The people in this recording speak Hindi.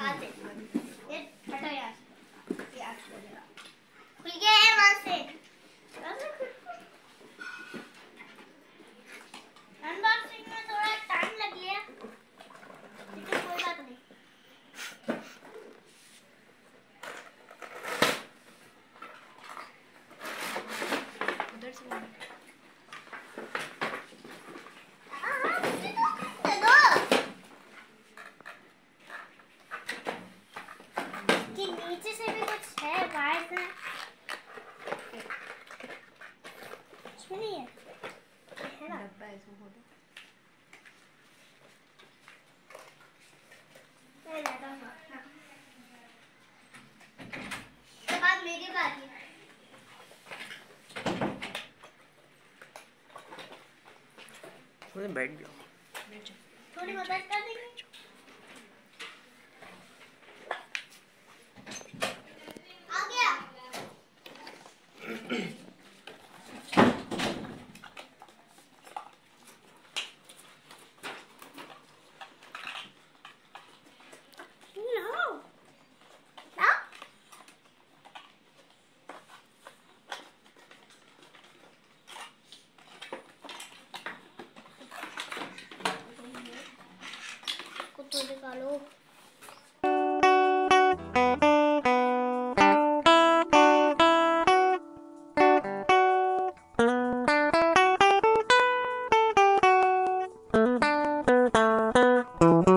आते ये हटो यार, ये आज लगेगा खुल गया है वहां से। अनबॉक्सिंग में थोड़ा टाइम लग गया लेकिन कोई बात नहीं। उधर से नीचे से भी कुछ है, वायर है, कुछ भी नहीं है, है ना? डब्बा है इसमें फोटो। मैं लेता हूँ ना। उसके बाद मेरी बारी है। मुझे बैठ जाओ, थोड़ी मदद कर देंगे। आ गया। तो निकालो। Thank you.